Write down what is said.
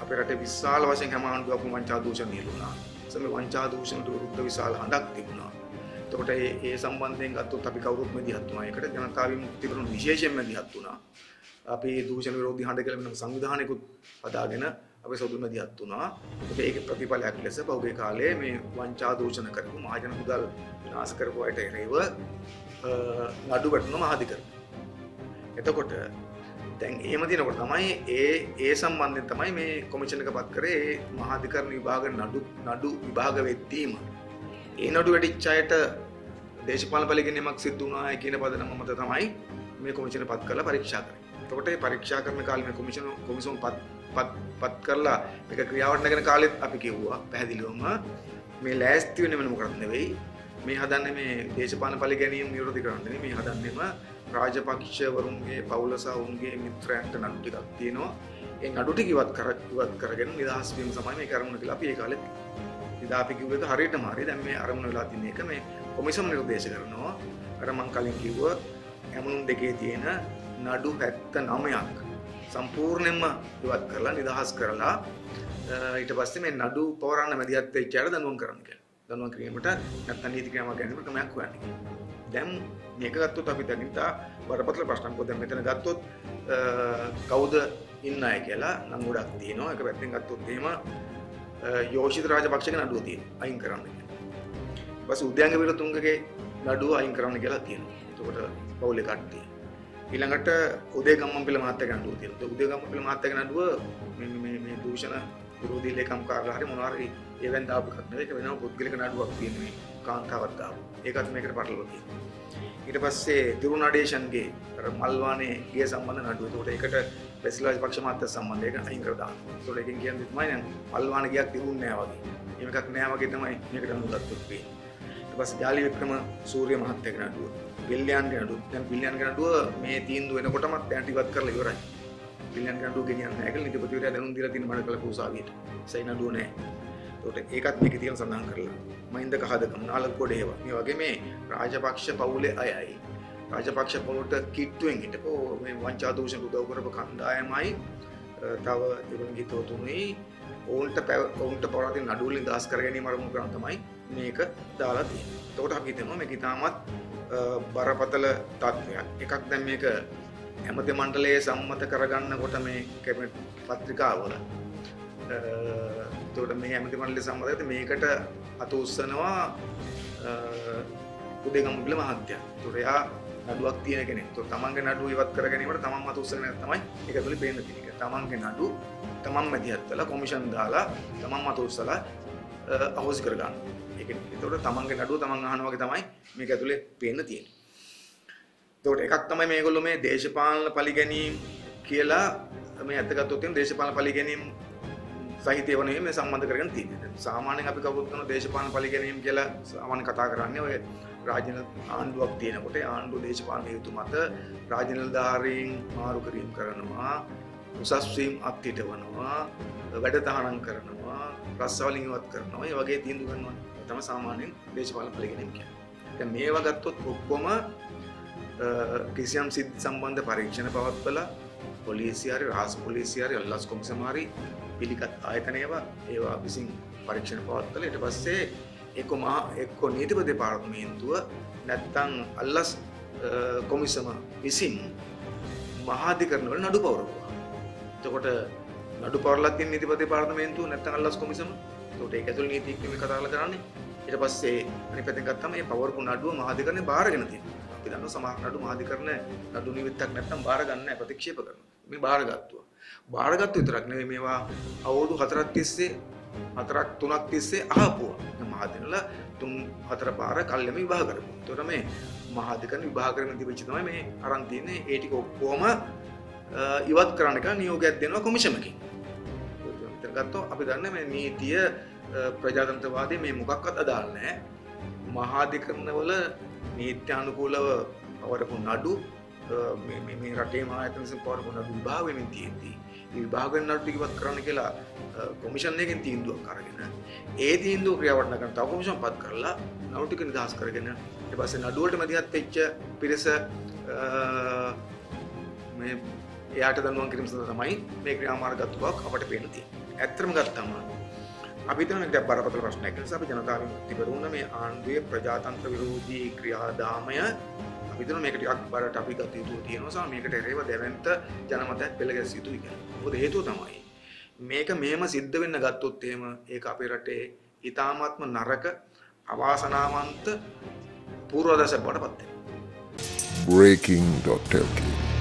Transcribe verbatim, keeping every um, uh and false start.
අපේ රටේ විශාල වශයෙන් හැම ආණ්ඩුවක්ම වංචා දූෂණ නියලුණා. සම වංචා දූෂණට විරුද්ධ විශාල හඬක් තිබුණා. එතකොට ඒ ඒ සම්බන්ධයෙන් ගත්තොත් අපි කවුරුත් මැදිහත් වුණා. ඒකට ජනතා විමුක්ති පෙරමුණ විශේෂයෙන් මැදිහත් වුණා. අපි දූෂණ විරෝධී හඬ කියලා වෙනම සංවිධානයකුත් හදාගෙන අපි සොදු මැදිහත් වුණා. ඒකේ ප්‍රතිඵලයක් ලෙස පහුගිය කාලේ මේ වංචා දූෂණ කරපු මහජන මුදල් විනාශ කරපු අයට එරෙහිව නඩු වැටුණා මහාධිකරණ. එතකොට දැන් එහෙම දිනකොට තමයි ඒ ඒ සම්බන්ධයෙන් තමයි මේ කොමිෂන් එක පත් කරේ ඒ මහාධිකරණ විභාග නඩු නඩු විභාග වෙද්දීම ඒ නඩු වැඩිච්ච අයට දේශපාලන පරිගණනයක් සිදු වුණා කියන පදනම මත තමයි මේ කොමිෂන පත් කරලා පරීක්ෂා කරේ. එතකොට මේ පරීක්ෂා කරන කාලේ මේ කොමිෂන කොමිෂන් පත් පත් පත් කරලා මේක ක්‍රියාවට නැගෙන කාලෙත් අපි කිව්වා පැහැදිලිවම මේ ලෑස්ති වෙන්නේ වෙන මොකක්ද නෙවෙයි මේ හදන්නේ මේ දේශපාලන පරිගණනීය නිරෝධී කරන්න නෙවෙයි මේ හදන්නේම රාජපක්ෂවරුන්ගේ පවුල සහ උන්ගේ මිත්‍රයන්ට නඩු ටිකක් තියෙනවා. ඒ නඩු ටික ඉවත් කර ඉවත් කරගෙන නිදහස් වීම තමයි මේ කරමුන කියලා අපි ඒ කාලෙත් ඉතින් අපි කිව්ව එක හරියටම හරි. දැන් මේ අරමුණ වෙලා තියෙන එක මේ කොමිෂන් නිර්දේශ කරනවා. අර මං කලින් කිව්ව ඇමුණුම් දෙකේ තියෙන නඩු හැත්තෑ නවයක් සම්පූර්ණයෙන්ම ඉවත් කරලා නිදහස් කරලා ඊට පස්සේ මේ නඩු පවරන්න මැදිහත් වෙච්ච අයට දඬුවම් කරන්න කියලා. දඬුවම් කිරීමට නැත්නම් නීති ක්‍රියාවක් ගැනීමට ක්‍රමයක් හොයන්න කියලා. දැන් මේක ගත්තොත් අපි දකින්තා බරපතල ප්‍රශ්නයක්. මොකද මෙතන ගත්තොත් කවුද ඉන්න අය කියලා නම් ගොඩක් තියෙනවා. එක පැත්තෙන් ගත්තොත් එහෙම යෝෂිත රාජපක්ෂගේ නඩුව තියෙනවා අයින් කරන්න කියලා. ඊපස්සේ උද්‍යංග විරතුංගගේ නඩුව අයින් කරන්න කියලා තියෙනවා. එතකොට පවුලේ කට්ටිය. ඊළඟට උදේ ගම්මන්පිල මහත්තයාගේ නඩුව තියෙනවා. උදේ ගම්මන්පිල මහත්තයාගේ නඩුව මේ මේ මේ දූෂණ විරෝධී ලේකම් කාර්යාලය හරි මොනවා හරි ඒවෙන් දාපු එකක් නෙවෙයි. ඒක වෙනම පුද්ගලික නඩුවක් තියෙනවා. කාන්තාවක් දාපු. ඒකත් මේකට පටලවලා තියෙනවා. ඊට පස්සේ දිරුනාඩේෂන්ගේ අර මල්වානේ ගිය සම්බන්ධ නඩුව. ඒකට ඒකට බැසිලාජ් පක්ෂ මාත්‍ය සම්බන්ධයක අයින් කරලා දානවා. ඒතකොට එකෙන් කියන්නේ තමයි නම් මල්වානේ ගියක් තිබුණේ නැහැ වගේ. එහෙම එකක් නැහැ වගේ තමයි මේකට අනුගතත් වෙන්නේ. ඊට පස්සේ ජාලි වික්‍රම සූර්ය මහත්තයාගේ නඩුව. විල්යන්ගේ නඩුව. දැන් විල්යන්ගේ නඩුව මේ තීන්දුව වෙනකොටම දැන් ඉවත් කරලා ඉවරයි. විල්යන්ගේ නඩුව ගෙනියන්නේ නැහැ කියලා නීතිපතිවරයා දැනුම් දීලා තියෙන මඩකල උසාවියට. සයි නඩුව නැහැ. ඒකට ඒකත් මේකේ තියෙන සඳහන් කරලා මහින්ද කහදකම නාලකෝඩ ඒවා මේ වගේ මේ රාජපක්ෂ පවුලේ අයයි රාජපක්ෂ පවුලට කිට්ටුවෙන් හිටපෝ මේ වංචා දූෂණ උදව් කරපු කණ්ඩායමයි තව ඉරුන් ගිතෝතුනේ ඕන්ට ඔවුන්ට පවරන නඩු වලින් දාස් කර ගැනීම අරමුණු කරන් තමයි මේක දාලා තියෙන්නේ. එතකොට අපි හිතනවා මේක ඉතාමත් බරපතල තත්ත්වයක්. එකක් දැන් මේක ඇමති මණ්ඩලයේ සම්මත කරගන්නකොට මේ කැබිනට් පත්‍රිකාවල එතකොට මේ ඇමති මණ්ඩලයේ සම්මතයට මේකට අත උස්සනවා උදේගම්මුල මහත්තයා. ඒතකොට එයා නඩුවක් තියෙන කෙනෙක්. ඒතකොට තමන්ගේ නඩුව ඉවත් කර ගැනීමට තමන්ම අත උස්සගෙන තමයි ඒක ඇතුලේ පේන්න තියෙන්නේ. තමන්ගේ නඩු තමන්ම මැදිහත් වෙලා කොමිෂන් දාලා තමන්ම අත උස්සලා අහෝසි කර ගන්න. ඒක ඒතකොට තමන්ගේ නඩුව තමන් අහනවා වගේ තමයි මේක ඇතුලේ පේන්න තියෙන්නේ. ඒතකොට එකක් තමයි මේගොල්ලෝ මේ දේශපාලන පරිගැනීම් කියලා මේ අත ගත්තොත් තියෙන දේශපාලන පරිගැනීම් සහිතව නෙමෙයි මේ සම්බන්ධ කරගෙන තියෙන්නේ. සාමාන්‍යයෙන් අපි කවුරුත් කරන දේශපාලන පරිගැනීම් කියලා සාමාන්‍ය කතා කරන්නේ ඔය රාජ්‍ය ආණ්ඩුවක් තියෙනකොට ආණ්ඩුව දේශපාලන හේතු මත රාජ්‍ය නිලධාරීන් මාරු කිරීම කරනවා, උසස් වීම් අත්හිටවනවා, වැඩ තහනම් කරනවා, රස්සාවලින් ඉවත් කරනවා. මේ වගේ තීන්දුව ගන්නවා. තමයි සාමාන්‍යයෙන් දේශපාලන පරිගැනීම් කියන්නේ. දැන් මේවා ගත්තොත් ඔක්කොම කිසියම් සිද්ධි සම්බන්ධ පරීක්ෂණ පවත්වලා පොලිසිය හරි රහස් පොලිසිය හරි අල්ලස් කොමිසම හරි පිළිගත් ආයතන ඒවා ඒවා විසින් පරීක්ෂණ පවත්වලා ඊට පස්සේ එක්ක මහා එක්ක නීතිපති දෙපාර්තමේන්තුව නැත්තම් අල්ලස් කොමිසම විසින් මහාධිකරණ වල නඩු පවරනවා. එතකොට නඩු පවරලා තියෙන නීතිපති දෙපාර්තමේන්තුව නැත්තම් අල්ලස් කොමිසම. එතකොට ඒක ඇතුළේ නීතිඥ කතා කරන්නේ. ඊට පස්සේ අනිත් පැත්තෙන් ගත්තම මේ පවරපු නඩුව මහාධිකරණේ බාරගෙන තියෙනවා. අපි දන්නවා සමහර නඩු මහාධිකරණ නඩු නිවිත්තක් නැත්තම් බාර ගන්න නැහැ ප්‍රතික්ෂේප කරනවා. මේ බාරගත්තුවා. බාරගත්තු විතරක් නෙවෙයි මේවා අවුරුදු හතරක් තිස්සේ හතරක් තුනක් තිස්සේ අහපුවා. මහාධිකරණ තුන් හතර පාර කල්යම විභාග කරපුවා. ඒතකොට මේ මහාධිකරණ විභාග කරන තිබෙච්ච තමයි මේ අරන් තියන්නේ ඒ ටික ඔක්කොම ඉවත් කරන්න කියලා නියෝගයක් දෙනවා කොමිෂමකින්. ඒතර ගත්තොත් අපි දන්නේ මේ නීතිය ප්‍රජාතන්ත්‍රවාදී මේ මොකක්වත් අදාළ නැහැ. මහාධිකරණවල නීත්‍යානුකූලව පවරපු නඩු මේ මේ රටේ ආයතන විසින් පවරපු නඩු විභාග වෙමින් තියෙද්දී මේ විභාග වෙන නඩු ටික ඉවත් කරන්න කියලා කොමිෂන් එකෙන් තීන්දුවක් අරගෙන ඒ තීන්දුව ක්‍රියාවට නගන තව කොමිෂන් පත් කරලා නඩු ටික නිදහස් කරගෙන ඊට පස්සේ නඩු වලට මැදිහත් වෙච්ච පිරිස මේ එයාට දඬුවම් කිරීම සඳහා තමයි මේ ක්‍රියාමාර්ග ගත්ත බවක් අපට පේන්න තියෙන්නේ. ඇත්තටම ගත්තම අපි හිතන එක බරපතල ප්‍රශ්නයක්. ඒ නිසා අපි ජනතා විමුක්ති පෙරමුණ මේ ආණ්ඩුවේ ප්‍රජාතන්ත්‍ර විරෝධී ක්‍රියාදාමය අපි හිතන මේක ටිකක් බරට අපි ගත යුතු තියෙනවා. සම මේකට එරෙහිව දෙවන්ත ජනමතයක් පෙළ ගැස්විය යුතුයි කියලා. මොකද හේතුව තමයි මේක මෙහෙම සිද්ධ වෙන්න ගත්තොත් එහෙම ඒක අපේ රටේ ඊ타මාත්ම නරක අවාසනාවන්ත පූර්වදශක බවට පත් වෙනවා. breaking dot l k